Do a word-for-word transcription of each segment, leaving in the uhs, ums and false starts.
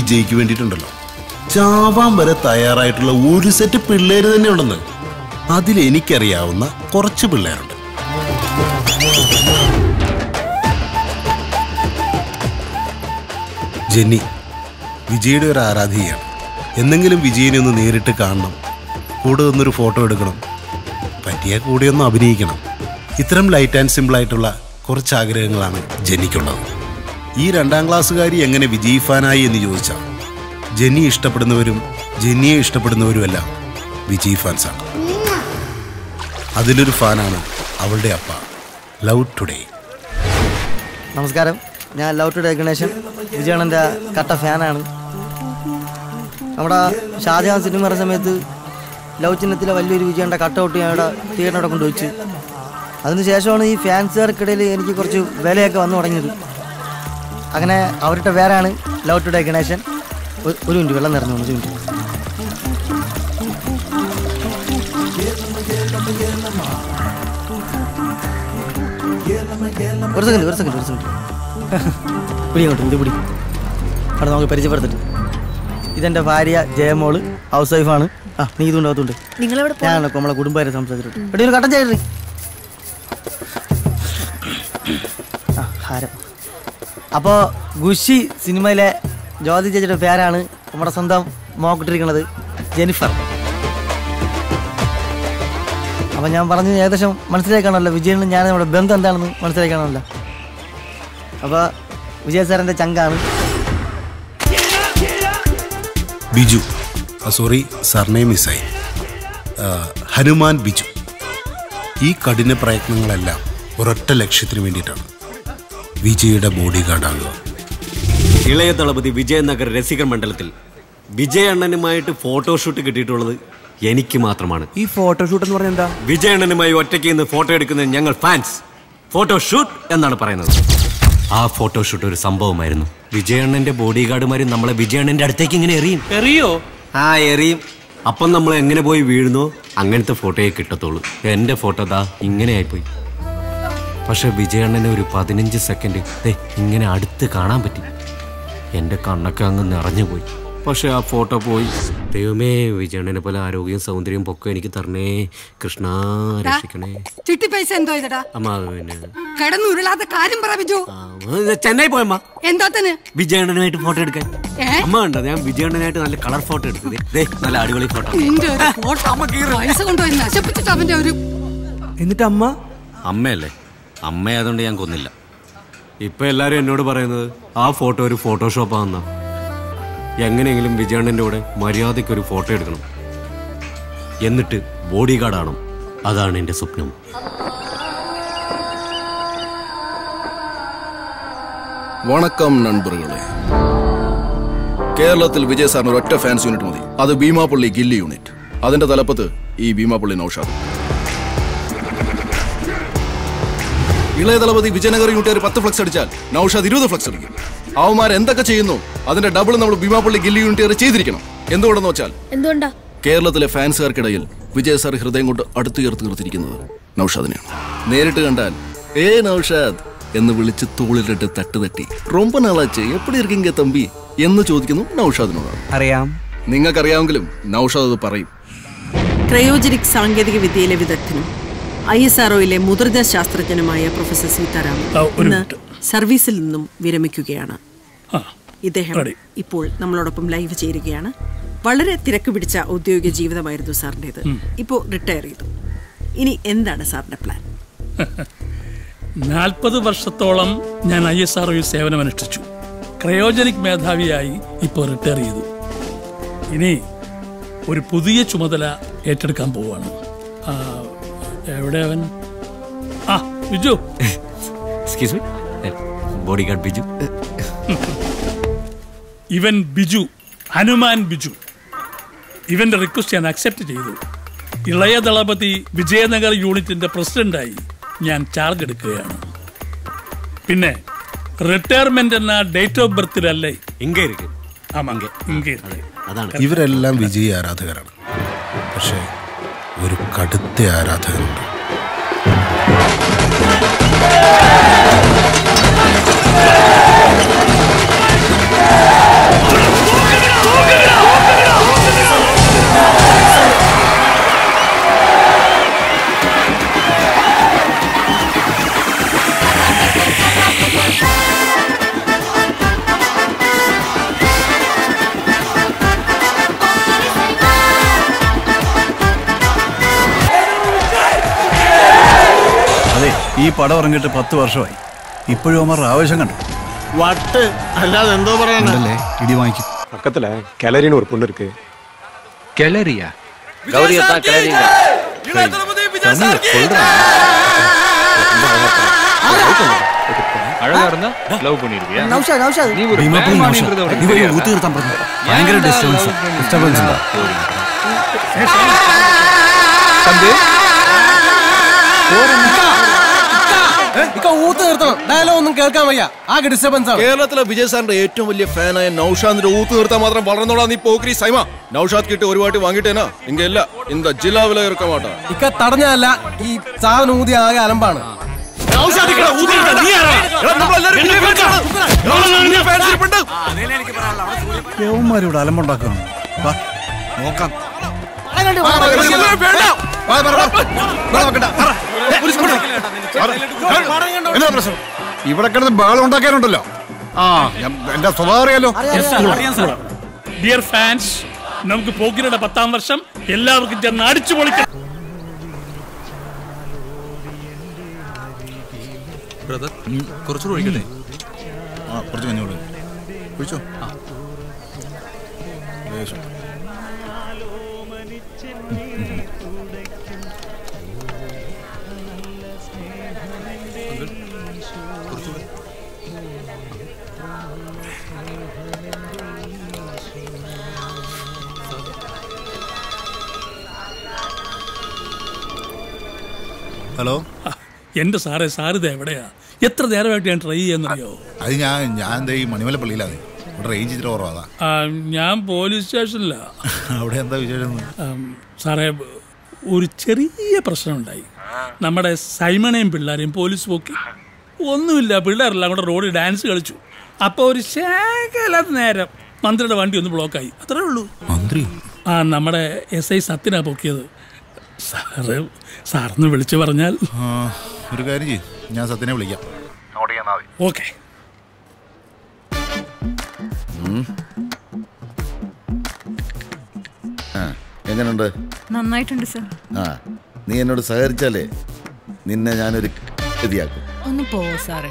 വിജയ്ക്ക് വേണ്ടിയിട്ടുണ്ടല്ലോ ചാവാൻ വരെ തയ്യാറായിട്ടുള്ള ഒരു സെറ്റ് പിള്ളേര് തന്നെ ഉണ്ടെന്ന്. അതിൽ എനിക്കറിയാവുന്ന കുറച്ച് പിള്ളേരുണ്ട്. ജെന്നി വിജയുടെ ഒരു ആരാധികയാണ്. എന്തെങ്കിലും വിജയനെ ഒന്ന് നേരിട്ട് കാണണം, കൂടെ നിന്നൊരു ഫോട്ടോ എടുക്കണം, പറ്റിയ കൂടെ ഒന്ന് അഭിനയിക്കണം. ഇത്തരം ലൈറ്റ് ആൻഡ് സിമ്പിൾ ആയിട്ടുള്ള കുറച്ച് ആഗ്രഹങ്ങളാണ് ജെന്നിക്കുള്ളത്. ഈ രണ്ടാം ക്ലാസ്സുകാരി എങ്ങനെ വിജയ് ഫാനായി എന്ന് ചോദിച്ചാൽ ജെന്നി ഇഷ്ടപ്പെടുന്നവരും ജെന്നിയെ ഇഷ്ടപ്പെടുന്നവരും എല്ലാം വിജയ് ഫാൻസാണ്. അതിലൊരു ഫാനാണ് അവളുടെ അപ്പ ലവ് ടുഡേ. നമസ്കാരം, ഞാൻ ലവ് ടുഡേ ഗണേശൻ, വിജയണ്ണൻ്റെ കട്ട ഫാനാണ്. നമ്മുടെ ഷാജഹാൻ സിനിമ ഇറങ്ങിയ സമയത്ത് ലവ് ചിഹ്നത്തിലെ വലിയൊരു വിജയൻ്റെ കട്ടൗട്ട് ഞാൻ ഇവിടെ തിയേറ്ററിനോടെ കൊണ്ടുവച്ചു. അതിനുശേഷമാണ് ഈ ഫാൻസുകാർക്കിടയിൽ എനിക്ക് കുറച്ച് വിലയൊക്കെ വന്നു തുടങ്ങിയത്. അങ്ങനെ അവരുടെ പേരാണ് ലവ് ടുഡേ ഗണേശൻ. ഒരു മിനിറ്റ് വെള്ളം നിറഞ്ഞു ഒരു മിനിറ്റ്. ഒരു സെക്കൻഡ് ഒരു സെക്കൻഡ് ഒരു സെക്കൻഡ് പിടി അങ്ങോട്ട് ഇത് പിടി. അവിടെ നമുക്ക് പരിചയപ്പെടുത്തിട്ട് ഇതെൻ്റെ ഭാര്യ ജയമോള്, ഹൗസ് വൈഫാണ്. ആ നീ ഇതുകൊണ്ട് അതുകൊണ്ട് ഞാനൊക്കെ നമ്മളെ കുടുംബക്കാരെ സംസാരിച്ചിട്ട് എടി ഒരു കട്ടൻ ചെയ്തി. ആ ഹാരം. അപ്പോൾ ഗുഷി സിനിമയിലെ ജ്യോതി ചേച്ചിയുടെ പേരാണ് നമ്മുടെ സ്വന്തം മോക്കിട്ടിരിക്കുന്നത്, ജെനിഫർ. അപ്പം ഞാൻ പറഞ്ഞു ഏകദേശം മനസ്സിലാക്കണമല്ലോ വിജയനും ഞാൻ നമ്മുടെ ബന്ധം എന്താണെന്ന് മനസ്സിലാക്കണമല്ലോ. അപ്പോൾ വിജയ് സാറിൻ്റെ ചങ്കാണ് ബിജു. സോറി സർനെയിം മിസ്സായി. ഹനുമാൻ ബിജു. ഈ കഠിന പ്രയത്നങ്ങളെല്ലാം ഒരൊറ്റ ലക്ഷ്യത്തിന് വേണ്ടിയിട്ടാണ്, വിജയുടെ ബോഡി ഗാർഡാകുക. ഇളയ ദളപതി വിജയനഗർ രസികർ മണ്ഡലത്തിൽ വിജയ് അണ്ണനുമായിട്ട് ഫോട്ടോഷൂട്ട് കിട്ടിയിട്ടുള്ളത് എനിക്ക് മാത്രമാണ്. ഈ ഫോട്ടോഷൂട്ട് എന്ന് പറഞ്ഞാൽ എന്താ? വിജയ് അണ്ണനുമായി ഒറ്റയ്ക്ക് നിന്ന് ഫോട്ടോ എടുക്കുന്ന ഞങ്ങൾ ഫാൻസ് ഫോട്ടോഷൂട്ട് എന്നാണ് പറയുന്നത്. ആ ഫോട്ടോഷൂട്ട് ഒരു സംഭവമായിരുന്നു. വിജയണ്ണന്റെ ബോഡി ഗാർഡുമാര് നമ്മളെ വിജയണ്ണന്റെ അടുത്തേക്ക് ഇങ്ങനെ എറിയും. എറിയോ? ആ എറിയും. അപ്പം നമ്മൾ എങ്ങനെ പോയി വീഴുന്നോ അങ്ങനത്തെ ഫോട്ടോയെ കിട്ടത്തുള്ളൂ. എന്റെ ഫോട്ടോ ദാ ഇങ്ങനെ ആയിപ്പോയി. പക്ഷെ വിജയണ്ണനെ ഒരു പതിനഞ്ച് സെക്കൻഡ് ഇങ്ങനെ അടുത്ത് കാണാൻ പറ്റി. എന്റെ കണ്ണൊക്കെ അങ്ങ് നിറഞ്ഞുപോയി. പക്ഷെ ആ ഫോട്ടോ പോയി. ദൈവമേ, വിജയണ്ണനെ പോലെ ആരോഗ്യവും സൗന്ദര്യവും പൊക്കം എനിക്ക് തരണേ കൃഷ്ണ, രക്ഷിക്കണേ. ചിട്ടി പൈസ എന്തോ ഇതടാ? അമ്മ പിന്നെ കിടന്നുരുളാത്ത കാര്യം പറ ബിജു. ചെന്നൈ പോയമ്മ. എന്താത്തന്? വിജയണ്ണനായിട്ട് ഫോട്ടോ എടുക്കാൻ. അമ്മ കണ്ടോ, ഞാൻ വിജയണ്ണനായിട്ട് നല്ല കളർ ഫോട്ടോ എടുത്തത്. നല്ല അടിപൊളി ഫോട്ടോ. പൈസ കൊണ്ടുപോയി നശിപ്പിച്ചിട്ട് അവന്റെ ഒരു. എന്നിട്ട് അമ്മ അമ്മയല്ലേ, അമ്മയായതുകൊണ്ട് ഞാൻ കൊന്നില്ല. ഇപ്പൊ എല്ലാരും എന്നോട് പറയുന്നത് ആ ഫോട്ടോ ഒരു ഫോട്ടോഷോപ്പാണെന്നാ. എങ്ങനെയെങ്കിലും വിജയണ്ണന്റെ കൂടെ മര്യാദയ്ക്ക് ഒരു ഫോട്ടോ എടുക്കണം, എന്നിട്ട് ബോഡി ഗാർഡാണ്. അതാണ് എന്റെ സ്വപ്നം. വണക്കം നண்பர்களே. കേരളത്തിൽ വിജയ് സാറിന് ഒറ്റ ഫാൻസ് യൂണിറ്റ് മതി. അത് ഭീമാപ്പള്ളി ഗില്ലി യൂണിറ്റ്. അതിന്റെ തലപ്പത്ത് ഈ ഭീമാപ്പള്ളി നൗഷാദ്. ഇളയ ദളപതി വിജയനഗർ യൂണിറ്റ് പത്ത് ഫ്ലക്സ് അടിച്ചാൽ നൗഷാദ് ഇരുപത് ഫ്ലക്സ് അടിക്കും. അവന്മാർ എന്തൊക്കെ ചെയ്യുന്നു അതിന്റെ ഡബിൾ നമ്മൾ ഭീമാപ്പള്ളി ഗില്ലി യൂണിറ്റ് ചെയ്തിരിക്കണം. എന്തുകൊണ്ടെന്ന് വെച്ചാൽ എന്തുകൊണ്ടാ കേരളത്തിലെ ഫാൻസുകാർക്കിടയിൽ വിജയ് സാർ ഹൃദയം കൊണ്ട് അടുത്ത് ചേർത്ത് നിർത്തിയിരിക്കുന്നത് നൗഷാദിനെയാണ്. നേരിട്ട് കണ്ടാൽ ഏ നൗഷാദ് എന്ന് വിളിച്ച് തോളിലിട്ട് തട്ടുതട്ടി റൊമ്പ നാളാച്ച് എപ്പടി ഇരിക്കീങ്ക തമ്പി എന്ന് ചോദിക്കുന്നു നൗഷാദിനോടാണ്. അറിയാം, നിങ്ങൾക്കറിയാമെങ്കിലും നൗഷാദ് അത് പറയും. ക്രയോജനിക് സാങ്കേതിക വിദ്യയിലെ വിദഗ്ധനും ഐ എസ് ആർഒയിലെ മുതിർന്ന ശാസ്ത്രജ്ഞനുമായ പ്രൊഫസർ സീതാരാമൻ ഇന്ന് സർവീസിൽ നിന്നും വിരമിക്കുകയാണ്. ഇദ്ദേഹം ഇപ്പോൾ നമ്മളോടൊപ്പം ലൈവ് ചേരുകയാണ്. വളരെ തിരക്ക് പിടിച്ച ഔദ്യോഗിക ജീവിതമായിരുന്നു സാറിൻ്റെത്. ഇപ്പോൾ റിട്ടയർ ചെയ്തു. ഇനി എന്താണ് സാറിന്റെ പ്ലാൻ? നാൽപ്പത് വർഷത്തോളം ഞാൻ ഐ എസ് ആർഒയിൽ സേവനമനുഷ്ഠിച്ചു. ക്രയോജനിക് മേധാവിയായി ഇപ്പോൾ റിട്ടയർ ചെയ്തു. ഇനി ഒരു പുതിയ ചുമതല ഏറ്റെടുക്കാൻ പോവുകയാണ്. എവിടെ അവൻ? ആ Biju. Excuse me, body guard Biju. ഇവൻ ബിജു, ഹനുമാൻ ബിജു. ഇവന്റെ റിക്വസ്റ്റ് ഞാൻ അക്സെപ്റ്റ് ചെയ്തു. ഇളയ ദളപതി വിജയനഗർ യൂണിറ്റിന്റെ പ്രസിഡന്റായി ഞാൻ ചാർജ് എടുക്കുകയാണ്. പിന്നെ റിട്ടയർമെന്റ് എന്ന ഡേറ്റ് ഓഫ് ബർത്തിലല്ലേ? ഇവരെല്ലാം വിജയ് ആരാധകരാണ്. പക്ഷേ ഒരു കടുത്ത ആരാധകനുണ്ട്. അതെ, ഈ പടം ഇറങ്ങിയിട്ട് പത്ത് വർഷമായി. ഇപ്പോഴും അമ്മ ആവേശം കണ്ടു. വട്ട് അല്ലാതെ എന്തോ പറയാനല്ലേ ഇടി വാങ്ങിക്കും. பக்கத்துல கிளறின்னு ஒரு பொண்ணு இருக்கு. கிளறியா? கௌரியை தான் கிளறிங்க. அழகா இருந்தா லவ் பண்ணிடுவியா? നൗഷാദ് നൗഷാദ് நீ ஒரு பேமானின்றத നീ പോയി ഊത്ത് നിർത്താൻ പറഞ്ഞു. ഭയങ്കര ഡിസ്റ്റർബൻസ് ഡിസ്റ്റർബൻസ് ഉണ്ടാ. തമ്പി ഊത്ത് നിർത്തണം. ഡയലോഗ് ഒന്നും കേൾക്കാൻ വയ്യ. ആകെ ഡിസ്റ്റർബൻസ് ആണ്. കേരളത്തിലെ വിജയ് സാറിന്റെ ഏറ്റവും വലിയ ഫാനായ നൌഷാദിന്റെ ഊത്ത് നിർത്താൻ മാത്രം വളർന്നോടാ നീ പോക്രി സൈമ. നൌഷാദ് കിട്ടി ഒരു വാട്ടി വാങ്ങിട്ടേനാ ഇങ്ങ ഇല്ല இந்த ജില്ലാവില ഇറക്ക മാട്ടാ. ഇക്ക തടഞ്ഞല്ല, ഈ സാധനം ഊതി ആകെ അലമ്പാണ്. യവന്മാരിവിടെ അലമ്പുണ്ടാക്കുകയാണ്. നോക്കാം. ഇവിടെ കിടന്ന് ബഹളം ഉണ്ടാക്കാനുണ്ടല്ലോ. ആ എന്റെ സ്വഭാവം അറിയാലോ. ഡിയർ ഫാൻസ്, നമുക്ക് പോക്കിരിയുടെ പത്താം വർഷം എല്ലാവർക്കും ചെന്ന് അടിച്ചു പൊളിക്കാം. കുറച്ചുകൂടെ ഒഴിക്കട്ടെ. ആ കുറച്ച് മഞ്ഞോളൂ ഒഴിച്ചോ. ഹലോ, എന്റെ സാറേ, സാറിത് എവിടെയാ? എത്ര നേരമായിട്ട് ഞാൻ ട്രൈ ചെയ്യാന്നറിയോ? അത് ഞാൻ ഞാൻ ഈ മണിമല പള്ളിയിലാണ്. ഇവിടെ റേഞ്ച് ഇച്ചിരി കുറവാ. ഞാൻ പോലീസ് സ്റ്റേഷനിലാ. അവിടെ എന്താ വിശേഷം? സാറേ, ഒരു ചെറിയ പ്രശ്നമുണ്ടായി. നമ്മുടെ സൈമണയും പിള്ളേരെയും പോലീസ് പോക്കി. ഒന്നുമില്ല, പിള്ളേരെല്ലാം കൂടെ റോഡിൽ ഡാൻസ് കളിച്ചു. അപ്പോൾ ഒരു ശേഖലത്ത് നേരം മന്ത്രിയുടെ വണ്ടി ഒന്ന് ബ്ലോക്കായി. അത്രേ ഉള്ളൂ. മന്ത്രി? ആ, നമ്മുടെ എസ് ഐ സത്യനാ പൊക്കിയത്. സാറ് സാറിന് വിളിച്ചു പറഞ്ഞാൽ. ഒരു കാര്യം ചെയ്യും, ഞാൻ സത്യനെ വിളിക്കാം. ഓക്കെ. എങ്ങനെയുണ്ട്? നന്നായിട്ടുണ്ട് സർ. ആ, നീ എന്നോട് സഹകരിച്ചാലേ നിന്നെ ഞാനൊരു ഗതിയാക്കും. ഒന്ന് പോ സാറേ.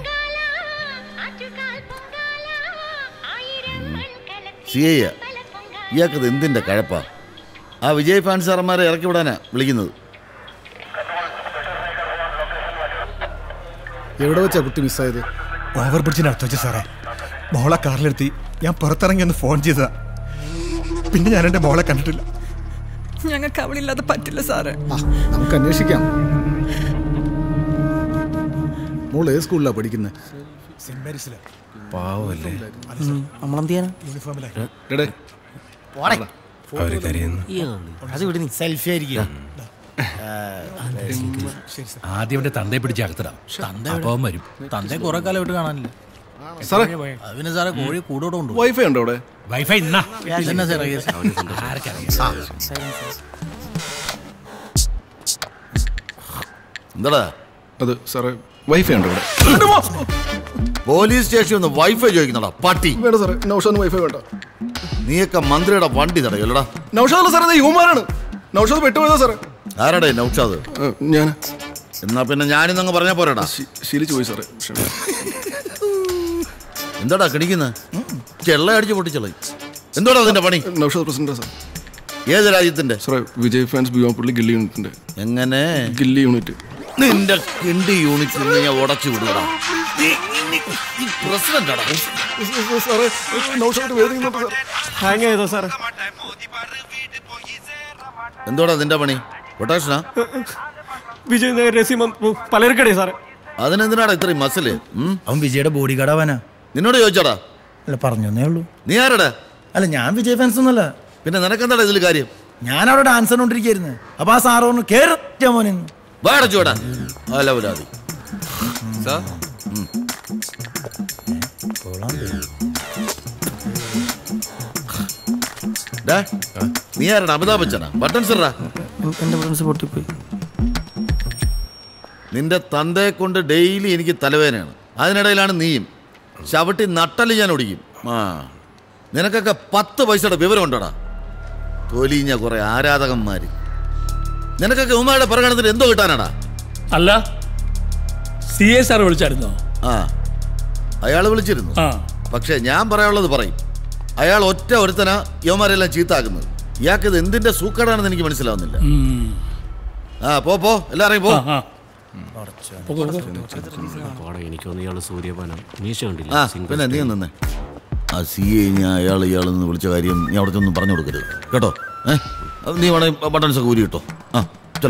സി ഐ ഇയാൾക്കത് എന്തിൻ്റെ കഴപ്പാ? ആ വിജയ് ഫാൻ സാറന്മാരെ ഇറക്കി വിടാനാ വിളിക്കുന്നത്. എവിടെ വെച്ചാ കുട്ടി മിസ്സായത്? ഓവർ ബ്രിഡ്ജിന് അടുത്ത് വെച്ച സാറേ. മോളെ കാറിലെടുത്തി ഞാൻ പുറത്തിറങ്ങി ഒന്ന് ഫോൺ ചെയ്തതാ. പിന്നെ ഞാൻ എൻ്റെ മോളെ കണ്ടിട്ടില്ല. ഞങ്ങൾക്ക് അവളില്ലാതെ പറ്റില്ല സാറേ. നമുക്ക് അന്വേഷിക്കാം. മോൾ ഏത് സ്കൂളിലാ പഠിക്കുന്നത്? സെന്റ് മേരീസിലെ. പാവല്ലേ. നമ്മളെന്ത് ചെയ്യാനാ? സെൽഫി ആയിരിക്കും. ആദ്യം ഇവിടെ തന്തയെ പിടിച്ച് അകത്തിടാം. അപ്പം വരും. തന്തയെ കുറെ കാലം വിട്ട് കാണാനില്ല. അതിന് സാറേ കോഴി കൂടോടെ ഉണ്ട്. വൈഫൈ ഉണ്ടോ അവിടെ? വൈഫൈ ഇന്നാ എന്താടാ അത് സാറേ, വൈഫൈ ഉണ്ടോ അവിടെ? പോലീസ് സ്റ്റേഷനിൽ നിന്ന് വൈഫൈ ചോദിക്കുന്നടാ പട്ടി. വേണ്ട സാറേ, നൗഷാദിന് വൈഫൈ വേണ്ട. നീയൊക്കെ മന്ത്രിയുടെ വണ്ടി തടയല്ലടാ. നൗഷാദ് സാറേ, യുവമാരാണ്. നൗഷാദ് പെട്ടുപോയതാ സാറേ. ആരാടേ നൗഷാദ്? ഞാൻ. എന്നാ പിന്നെ ഞാനിന്നങ്ങ് പറഞ്ഞാ പോരാടാ. ശീലിച്ചു പോയി സാറേ. എന്താടാ കിണിക്കുന്നത്? ചെള്ള അടിച്ച് പൊട്ടിച്ചളി. എന്തോടാ അതിന്റെ പണി? നൗഷാദ് പ്രസിഡന്റാ സാർ. ഏത് രാജ്യത്തിന്റെ? സാറേ, വിജയ് ഫാൻസ് ബിയോപ്പള്ളി ഗില്ലി യൂണിറ്റിന്റെ. എങ്ങനെ? ഗില്ലി യൂണിറ്റ്. നിന്റെ കിണ്ടി യൂണിറ്റ് ഞാൻ ഉടച്ചു വിടുകടാ. പ്രസിഡന്റാടാ. സാറേ, നൗഷാദ് വേദിക്കുന്നുണ്ട് സാർ. ഹാങ് ചെയ്തോ സാറേ? എന്തോടാ നിന്റെ പണി? കൊട്ടേഷനാ? വിജയ് നഗർ രസീമം പലർക്കടേ സാറേ. അതിനെന്തിനാടാ ഇത്രയും മസില്? അവൻ വിജയുടെ ബോഡി ഗാർഡാവാനാ. നിന്നോട് ചോദിച്ചോടാ? അല്ല, പറഞ്ഞേ ഉള്ളൂ. നീ ആരടാ? അല്ല, ഞാൻ വിജയ് ഫാൻസ് ഒന്നല്ല. പിന്നെ നിനക്കെന്താടാ ഇതിൽ കാര്യം? ഞാൻ അവിടെ ഡാൻസ് കണ്ടോണ്ടിരിക്കുന്നു. അപ്പൊ ആ സാറ് പറഞ്ഞു കേറാ മോനെ. വാടച്ചോടാ അലവലാതി. നീ ആരാണ്? അമിതാഭ് ബച്ചനാ? ബട്ടൺസ് ഇടാ. എന്റെ ബട്ടൺസ് പൊട്ടിപ്പോയി. നിന്റെ തന്തയെ കൊണ്ട് ഡെയിലി എനിക്ക് തലവേദനയാണ്. അതിനിടയിലാണ് നീയും. ചവിട്ടി നട്ടല് ഞാൻ ഒടിക്കും. ആ നിനക്കൊക്കെ പത്ത് പൈസയുടെ വിവരം ഉണ്ടോടാ? തൊലിഞ്ഞ കുറെ ആരാധകന്മാര്. നിനക്കൊക്കെ ഉമ്മയുടെ പ്രകടനത്തിന് എന്തോ കിട്ടാനാടാ? അല്ല, സി എ സാർ വിളിച്ചായിരുന്നോ? ആ അയാൾ വിളിച്ചിരുന്നു. പക്ഷെ ഞാൻ പറയാനുള്ളത് പറയും. അയാൾ ഒറ്റ ഒരുത്തനാ യവന്മാരെല്ലാം ചീത്താക്കുന്നത്. ഇയാൾക്ക് ഇത് എന്തിന്റെ സൂക്കേടാണെന്ന് എനിക്ക് മനസ്സിലാവുന്നില്ല. ആ പോ പോ എല്ലാരെയും പോ. ആ പിന്നെ നീ നിന്നേ. ആ സി എ ഞാൻ അയാൾ ഇയാളെന്ന് വിളിച്ച കാര്യം നീ അവിടുത്തെ ഒന്നും പറഞ്ഞു കൊടുക്കരുത് കേട്ടോ. ഏഹ് നീ വേണേ ബട്ടൺസ് ഒക്കെ ഊരി കിട്ടോ. ആ ചൽ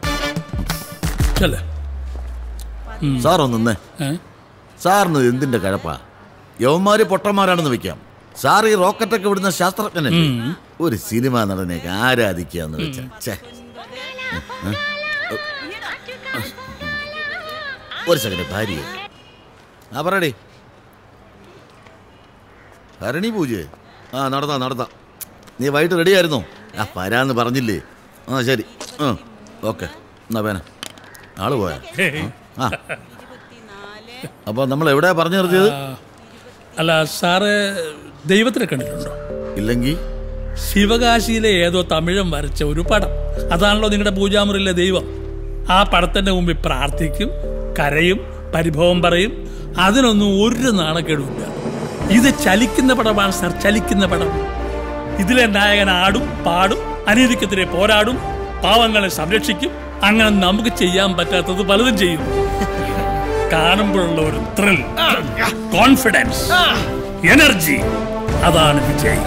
ചൽ സാർ ഒന്നേ. സാറിന് എന്തിന്റെ കഴപ്പാ? യവന്മാര് പൊട്ടന്മാരാണെന്ന് വെക്കാം. സാർ ഈ റോക്കറ്റൊക്കെ വിടുന്ന ശാസ്ത്രജ്ഞനല്ലേ? ഒരു സിനിമ നടനെയൊക്കെ ആരാധിക്കാന്ന് വെച്ചാ. ഒരു സെക്കൻഡ് ഭാര്യ ആ പറയടേ. ഭരണി പൂജ ആ നടത്താ നടത്താ. നീ വൈകിട്ട് റെഡി ആയിരുന്നോ? ആ വരാന്ന് പറഞ്ഞില്ലേ? ആ ശരി. ആ ഓക്കെ എന്നാ വേന ആള് പോയാ. ആ അപ്പൊ നമ്മൾ എവിടെയാ പറഞ്ഞു നിർത്തിയത്? അല്ല സാറ് ദൈവത്തിനെ കണ്ടിട്ടുണ്ടോ? ഇല്ലെങ്കിൽ ശിവകാശിയിലെ ഏതോ തമിഴൻ വരച്ച ഒരു പടം. അതാണല്ലോ നിങ്ങളുടെ പൂജാമുറിയിലെ ദൈവം. ആ പടത്തിന്റെ മുമ്പിൽ പ്രാർത്ഥിക്കും, കരയും, പരിഭവം പറയും. അതിനൊന്നും ഒരു നാണക്കേടുമില്ല. ഇത് ചലിക്കുന്ന പടമാണ് സാർ, ചലിക്കുന്ന പടം. ഇതിലെ നായകൻ ആടും പാടും, അനീതിക്കെതിരെ പോരാടും, പാവങ്ങളെ സംരക്ഷിക്കും. അങ്ങനെ നമുക്ക് ചെയ്യാൻ പറ്റാത്തത് പലതും ചെയ്യും. കാണുമ്പോഴുള്ള ഒരു ത്രിൽ, കോൺഫിഡൻസ്, എനർജി, അതാണ് വിജയ്.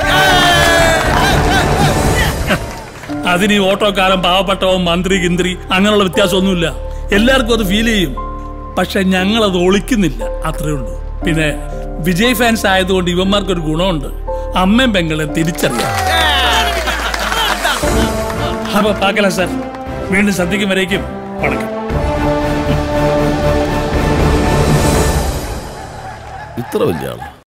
അതിന് ഈ ഓട്ടോക്കാരൻ, പാവപ്പെട്ടവൻ, മന്ത്രി, ഗിന്ത്രി അങ്ങനെയുള്ള വ്യത്യാസമൊന്നുമില്ല. എല്ലാവർക്കും അത് ഫീൽ ചെയ്യും. പക്ഷെ ഞങ്ങളത് ഒളിക്കുന്നില്ല, അത്രേ ഉള്ളൂ. പിന്നെ വിജയ് ഫാൻസ് ആയതുകൊണ്ട് ഇവന്മാർക്കൊരു ഗുണമുണ്ട്, അമ്മയും പെങ്ങളെ തിരിച്ചറിയാം. അപ്പൊ പാക്കല സാർ, വീണ്ടും സദ്യക്കും വരേക്കും വണക്കം. ഇത്ര വലിയ ആള്